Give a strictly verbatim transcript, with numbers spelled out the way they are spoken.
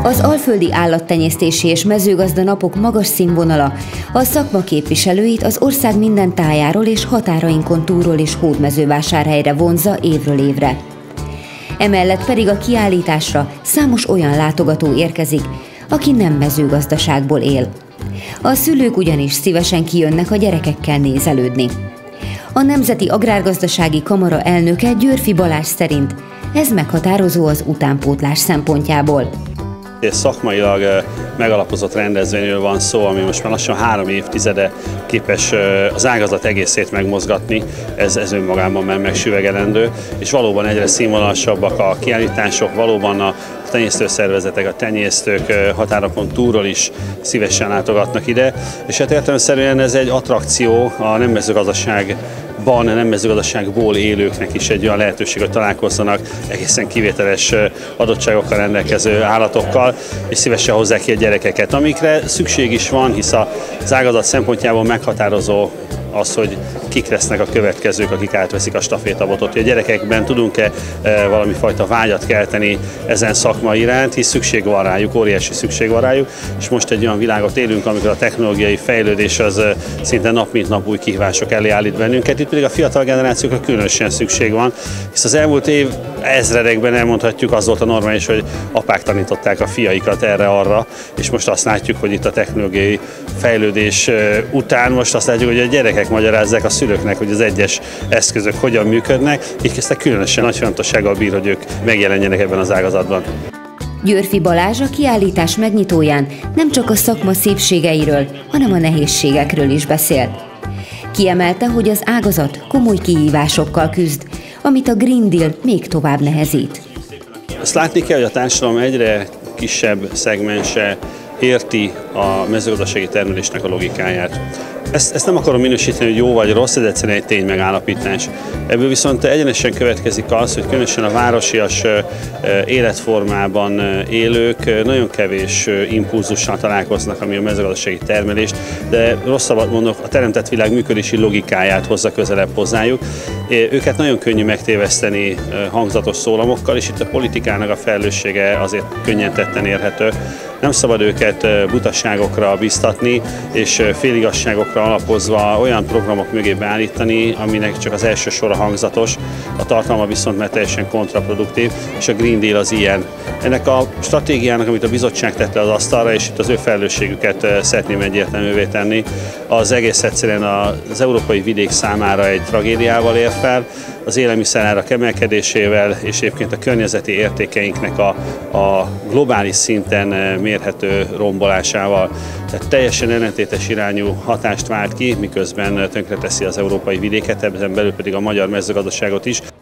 Az alföldi állattenyésztési és mezőgazda napok magas színvonala a szakma képviselőit az ország minden tájáról és határainkon túlról is Hódmezővásárhelyre vonzza évről évre. Emellett pedig a kiállításra számos olyan látogató érkezik, aki nem mezőgazdaságból él. A szülők ugyanis szívesen kijönnek a gyerekekkel nézelődni. A Nemzeti Agrárgazdasági Kamara elnöke Győrfi Balázs szerint ez meghatározó az utánpótlás szempontjából. Szakmailag megalapozott rendezvényről van szó, ami most már lassan három évtizede képes az ágazat egészét megmozgatni, ez, ez önmagában már megsüvegelendő, és valóban egyre színvonalasabbak a kiállítások, valóban a tenyésztőszervezetek, a tenyésztők határokon túlról is szívesen látogatnak ide, és hát értelemszerűen ez egy attrakció a nem mezőgazdaságban, nem mezőgazdaságból élőknek is egy olyan lehetőség, hogy találkozzanak egészen kivételes adottságokkal rendelkező állatokkal, és szívesen hozzák ki a gyerekeket, amikre szükség is van, hisz az ágazat szempontjából meghatározó az, hogy kik lesznek a következők, akik átveszik a stafétabotot. A gyerekekben tudunk-e valami fajta vágyat kelteni ezen szakma iránt, hisz szükség van rájuk, óriási szükség van rájuk, és most egy olyan világot élünk, amikor a technológiai fejlődés az szinte nap mint nap új kihívások elé állít bennünket. Itt pedig a fiatal generációkra különösen szükség van, hisz az elmúlt év ezredekben elmondhatjuk, az volt a normális, hogy apák tanították a fiaikat erre-arra, és most azt látjuk, hogy itt a technológiai fejlődés után most azt látjuk, hogy a gyerekek magyarázzák a szülőknek, hogy az egyes eszközök hogyan működnek, így kezdtek különösen nagy fontossággal bír, hogy ők megjelenjenek ebben az ágazatban. Győrfi Balázs a kiállítás megnyitóján nem csak a szakma szépségeiről, hanem a nehézségekről is beszélt. Kiemelte, hogy az ágazat komoly kihívásokkal küzd, amit a Green Deal még tovább nehezít. Azt látni kell, hogy a társadalom egyre kisebb szegmense érti a mezőgazdasági termelésnek a logikáját. Ezt, ezt nem akarom minősíteni, hogy jó vagy rossz, ez egyszerűen egy tény megállapítás. Ebből viszont egyenesen következik az, hogy különösen a városias életformában élők nagyon kevés impulzussal találkoznak, ami a mezőgazdasági termelést, de rosszabbat mondok, a teremtett világ működési logikáját hozza közelebb hozzájuk. Őket nagyon könnyű megtéveszteni hangzatos szólamokkal, és itt a politikának a felelőssége azért könnyen tetten érhető. Nem szabad őket butaságokra biztatni, és féligasságokra alapozva olyan programok mögé beállítani, aminek csak az első sora hangzatos, a tartalma viszont már teljesen kontraproduktív, és a Green Deal az ilyen. Ennek a stratégiának, amit a bizottság tette az asztalra, és itt az ő felelősségüket szeretném egyértelművé tenni, az egész egyszerűen az európai vidék számára egy tragédiával ér fel, az élelmiszerárak emelkedésével és egyébként a környezeti értékeinknek a, a globális szinten mérhető rombolásával. Tehát teljesen ellentétes irányú hatást vált ki, miközben tönkreteszi az európai vidéket, ebben belül pedig a magyar mezőgazdaságot is.